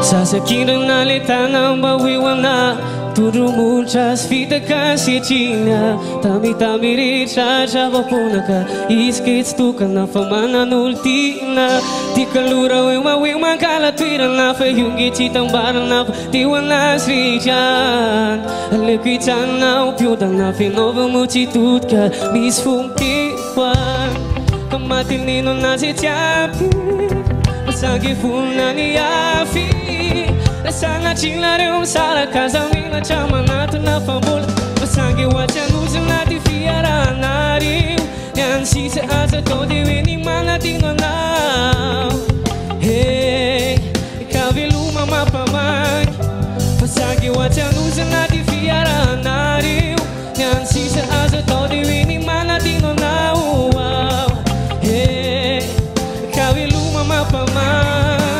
Sasakirana letana bawiwana turumuntras vita kasechina tami-tami rehetra zava-ponaka isketsy tokana fa manan'olona ty kalora hoe mankala toerana fa ionge tsy tambarana fa teo anazy rehetrany aleko hitsanao mpiodana fianaovamo tsy totika misy fomitekoany ka matineno anazy tsiapy masangy vonona ny afy Sanacinareo saraka zamina chamanatuna fambola Masange wachanuzina di fiaranariu Yan sisa asa todi weni manatino now Hey, kaviluma mapamaki Masange wachanuzina di fiaranariu Yan sisa asa todi weni manatino now Hey, kaviluma mapamaki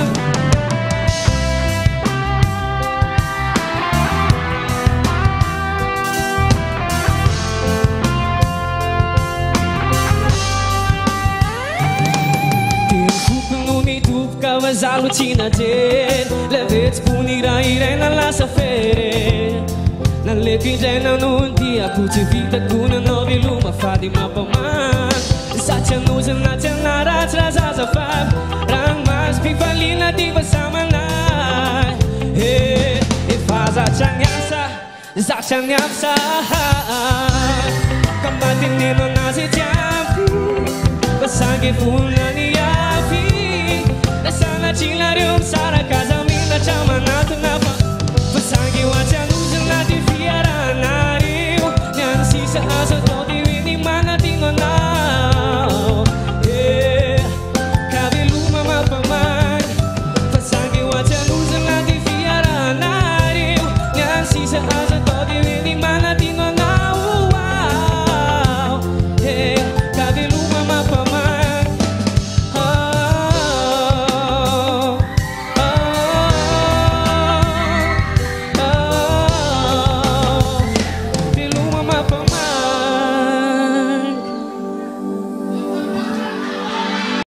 Zalo tina ten Levets punira irena la safere Nan lekidena nun dia Kuti vita kuna novi luma Fadi mapaman Sacha nuzan na tena ratra zazafab Rang mas pipalina di basamanay Hey, ifaza chanyasa Zachanyapsa Kambatin nino nasi tiampi Basangi funani